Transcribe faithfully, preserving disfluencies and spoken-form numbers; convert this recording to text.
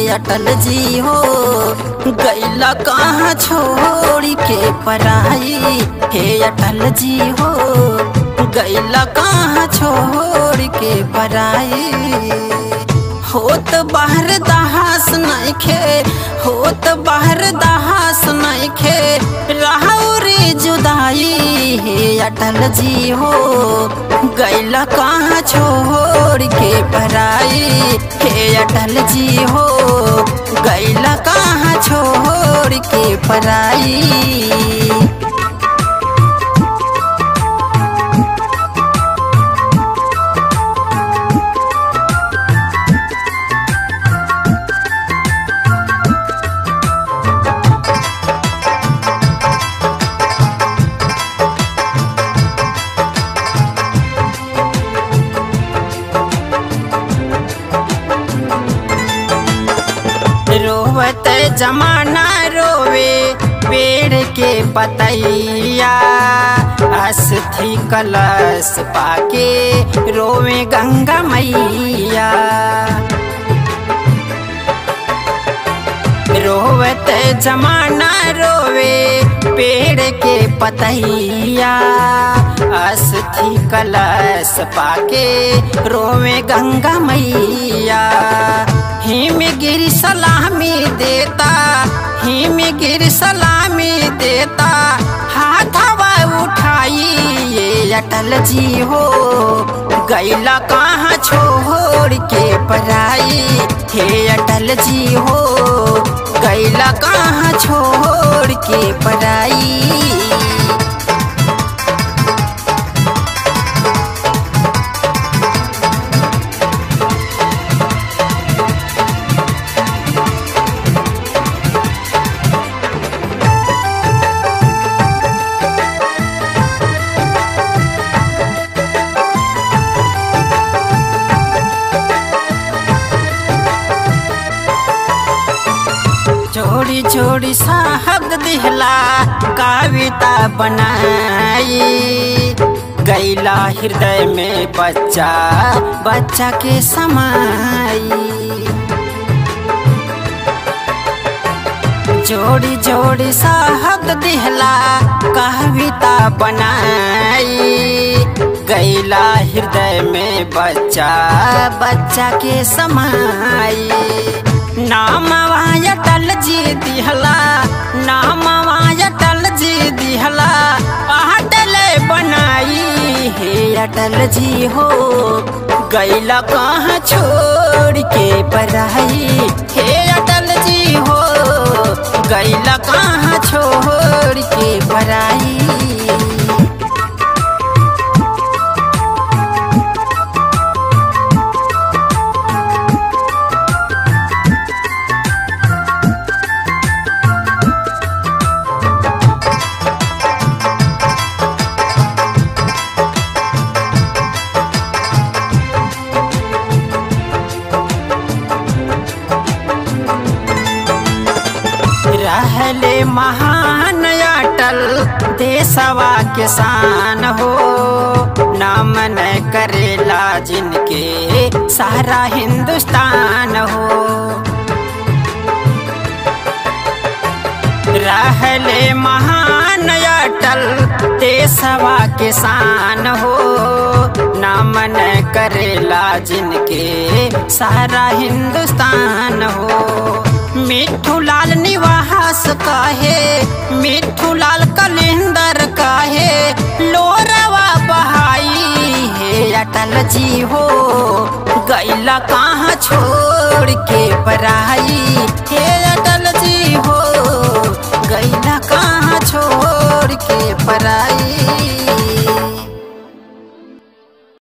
अटल जी हो गैला कहाँ छोड़ के पराई। हे अटल जी हो गैला कहाँ छोड़ के पराई। होत बाहर दहास नइखे होत बाहर दहास नइखे रहौ रे जुदाई। हे अटल जी हो गैला कहाँ छोड़ के पराई। हे अटल जी हो गैला कहाँ छोड़ के पराई। रोवत जमाना रोवे पेड़ के पतैया। अस्थि कलश पाके रोवे गंगा मैया। रोवत जमाना रोवे पेड़ के पतैया। अस्थि कलश पाके रोवे गंगा मैया। हिम गिर सलामी देता हिम गिर सलामी देता हाथवा उठाई। ये अटल जी हो गैला कहाँ छोड़ के पराई। हे अटल जी हो गैला कहाँ छोड़ के पराई। जोड़ी जोड़ी साहब दिहला कविता बनाई। गैला हृदय में बच्चा बच्चा के समाई। जोड़ी जोड़ी साहब दिहला कविता बनाई। गैला हृदय में बच्चा बच्चा के समाई। नाम अटल जी दिहला नाम अटल जी दिहला अटल बनाई। हे अटल जी हो गैला कहाँ छोड़ के पराई। हे अटल जी हो गैला कहाँ छोड़ के पराई। रहले महान अटल देशवा के शान हो। नाम न करेला जिनके सारा हिंदुस्तान हो। रहले महान अटल देशवा के शान हो। नाम न करेला जिनके सारा हिंदुस्तान हो। मिठू लाल निवास काहे मिठू लाल कलिंदर काहे लोरवा बहाई। हे अटल जी हो गैला कहाँ छोड़ के पराई। हे अटल